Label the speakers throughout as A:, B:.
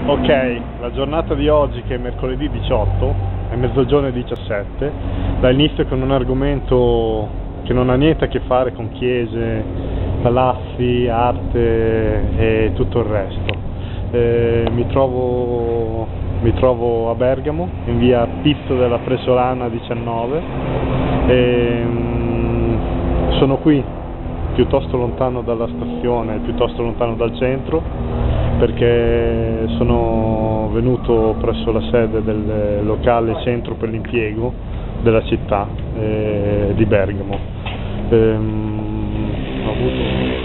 A: Ok, la giornata di oggi, che è mercoledì 18, è mezzogiorno e 17, dà inizio con un argomento che non ha niente a che fare con chiese, palazzi, arte e tutto il resto. Mi trovo a Bergamo, in via Pizzo della Presolana 19, sono qui piuttosto lontano dalla stazione, piuttosto lontano dal centro, perché sono venuto presso la sede del locale centro per l'impiego della città di Bergamo. Ho avuto...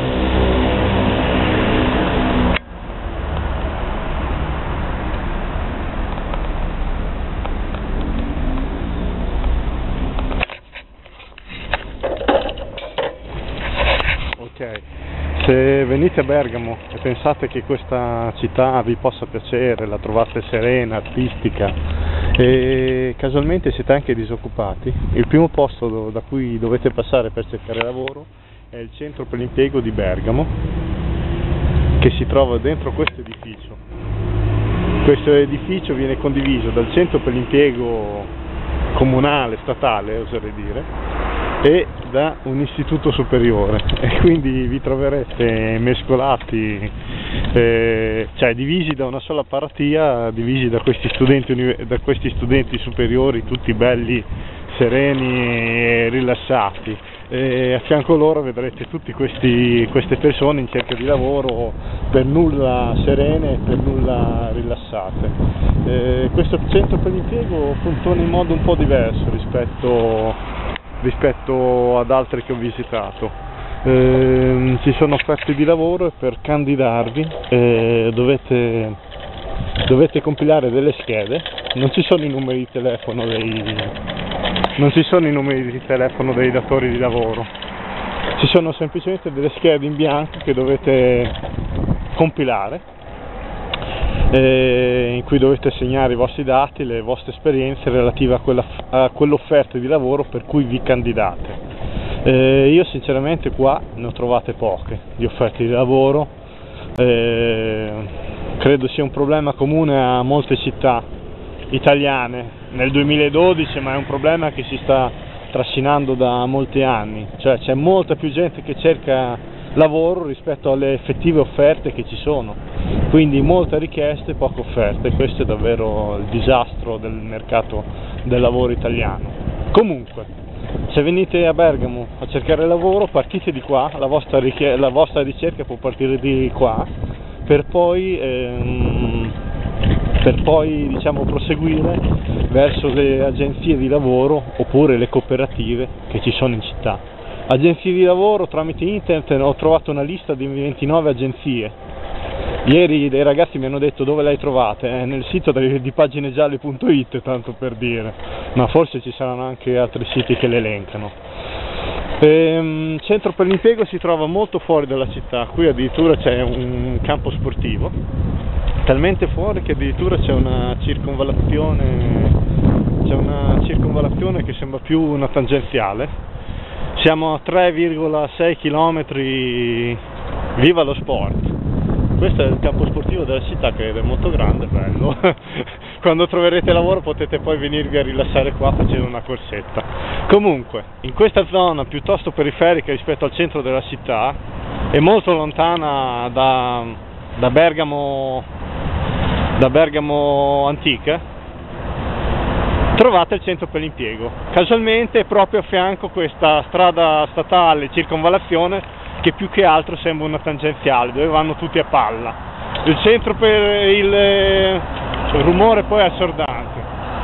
A: Ok, se venite a Bergamo e pensate che questa città vi possa piacere, la trovate serena, artistica e casualmente siete anche disoccupati, il primo posto da cui dovete passare per cercare lavoro è il centro per l'impiego di Bergamo, che si trova dentro questo edificio. Questo edificio viene condiviso dal centro per l'impiego comunale, statale, oserei dire, e da un istituto superiore, e quindi vi troverete mescolati, cioè divisi da una sola paratia, divisi da questi studenti superiori, tutti belli, sereni e rilassati, e a fianco loro vedrete tutte queste persone in cerca di lavoro, per nulla serene e per nulla rilassate. Questo centro per l'impiego funziona in modo un po' diverso rispetto ad altri che ho visitato. Ci sono offerte di lavoro e per candidarvi dovete compilare delle schede. Non ci sono i numeri di telefono dei datori di lavoro, ci sono semplicemente delle schede in bianco che dovete compilare, in cui dovete segnare i vostri dati, le vostre esperienze relative a quell'offerta di lavoro per cui vi candidate. Io sinceramente qua ne ho trovate poche di offerte di lavoro, credo sia un problema comune a molte città italiane nel 2012, ma è un problema che si sta trascinando da molti anni, cioè c'è molta più gente che cerca lavoro rispetto alle effettive offerte che ci sono, quindi molte richieste, poche offerte. Questo è davvero il disastro del mercato del lavoro italiano. Comunque, se venite a Bergamo a cercare lavoro, partite di qua, la vostra ricerca può partire di qua, per poi diciamo proseguire verso le agenzie di lavoro oppure le cooperative che ci sono in città. Agenzie di lavoro, tramite internet ho trovato una lista di 29 agenzie. Ieri dei ragazzi mi hanno detto: dove le hai trovate? Nel sito di paginegialle.it, tanto per dire, ma forse ci saranno anche altri siti che le elencano. Centro per l'impiego si trova molto fuori dalla città, qui addirittura c'è un campo sportivo, talmente fuori che addirittura c'è una circonvallazione che sembra più una tangenziale. Siamo a 3,6 km, viva lo sport! Questo è il campo sportivo della città, che è molto grande, bello. Quando troverete lavoro potete poi venirvi a rilassare qua facendo una corsetta. Comunque, in questa zona piuttosto periferica rispetto al centro della città, e molto lontana da Bergamo antica, trovate il centro per l'impiego. Casualmente è proprio a fianco questa strada statale, circonvallazione, che più che altro sembra una tangenziale, dove vanno tutti a palla. Il centro per il rumore poi è assordante.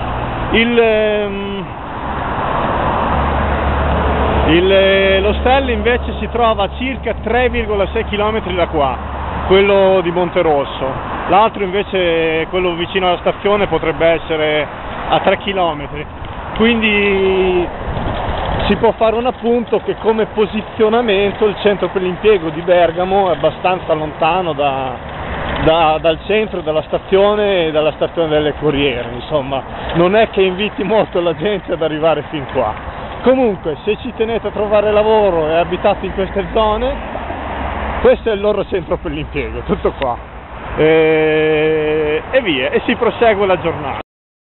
A: L'ostello invece si trova a circa 3,6 km da qua, quello di Monterosso. L'altro invece, quello vicino alla stazione, potrebbe essere a 3 km. Quindi si può fare un appunto che come posizionamento il centro per l'impiego di Bergamo è abbastanza lontano dal centro, dalla stazione e dalla stazione delle Corriere, insomma non è che inviti molto la gente ad arrivare fin qua. Comunque, se ci tenete a trovare lavoro e abitate in queste zone, questo è il loro centro per l'impiego, tutto qua. e via, e si prosegue la giornata.